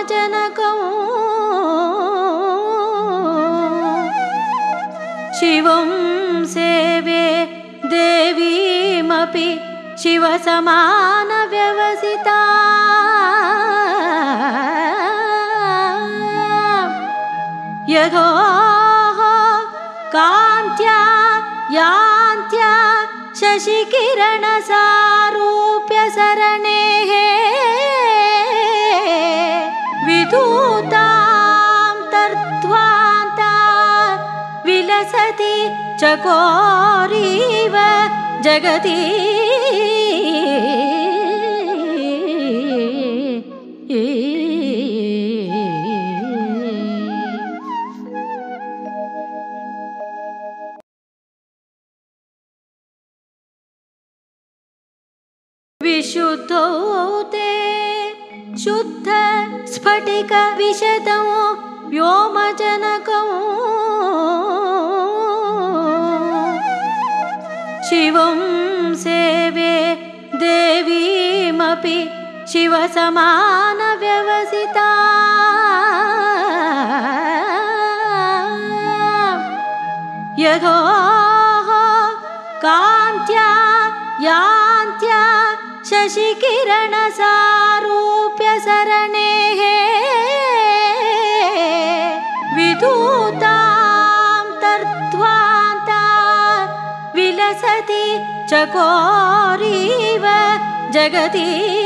व्योमजनकं शिवं सेवे देवीमपि शिवसमानव्यवसिता यतोः कान्त्या यान्त्या शशिकिरणसारूप्यसरणेः विधूतां तर्त्वान्ता विलसति चकोरीव जगति विशुद्धौ ते शुद्ध स्फटिक विशदं व्योमजनकं शिवं सेवे देवीमपि शिवसमानव्यवसिता यतोः कान्त्या यान्त्या शशिकिरणसारूप्यसरणेः विधूतां तर्त्वान्ता विलसति चकोरीव जगति